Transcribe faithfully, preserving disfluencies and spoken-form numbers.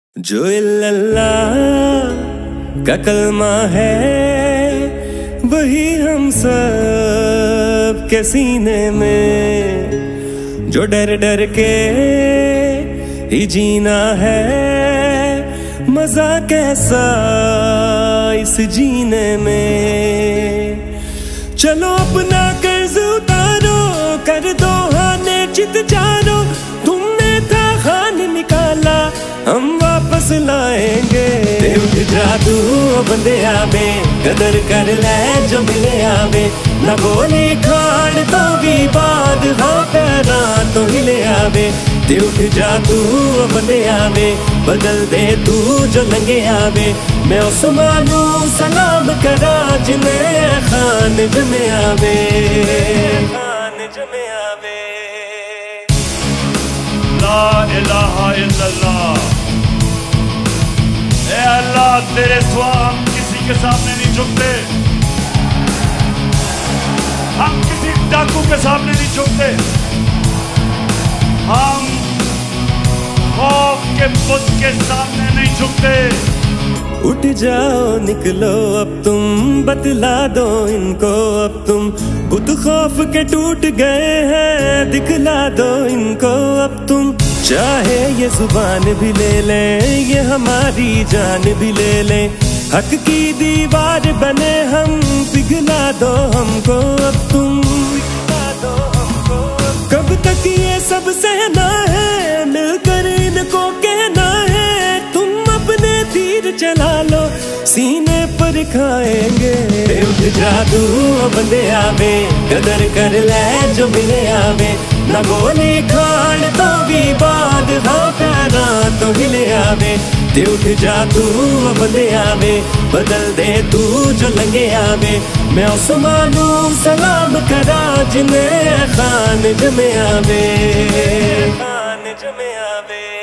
जो इल्लल्लाह का कलमा है वही हम सब के सीने में, जो डर डर के ही जीना है, मजा कैसा इस जीने में। चलो अपना कर्ज उतारो, कर दो हाने चित जानो, तुमने था खान निकाला हम वापस लाएंगे। उठ जादू बंदे आवे, कदर कर ले जो मिले आवे, न गोली खान तो भी बाद हाँ पैरा तो हिले आवे। उठ जादू बंदे आवे, बदल दे तू जो लंगे आवे, मैं उस्मानू सलाम करा जिन्हें खान जमे आवे, खान जमे आवे। ला इलाहा इल्लल्लाह। ए अल्लाह तेरे सिवा हम किसी के सामने नहीं झुकते, हम किसी डाकू के सामने नहीं झुकते, हम खौफ के बुत के सामने नहीं झुकते। उठ जाओ निकलो अब तुम, बतला दो इनको अब तुम, बुत खौफ के टूट गए हैं, दिखला दो इनको अब तुम। चाहे ये जुबान भी ले ले, ये हमारी जान भी ले ले, हक की दीवार बने हम, पिघला दो हमको अब तुम, पिघला दो हमको। कब तक ये सब सहना है, मिलकर इनको कहना है, तुम अपने तीर चला लो सीने पर खाएंगे। उठ जादू बंदे आवे, कदर कर ले जो मिले आवे, न गोली खान तो भी बाद हाँ पैरा तो हिले आवे। उठ जादू बंदे आवे, बदल दे तू जो लंगे आवे, मैं उस्मानू सलाम करा जिन्हें खान जमे आवे, खान जमे आवे।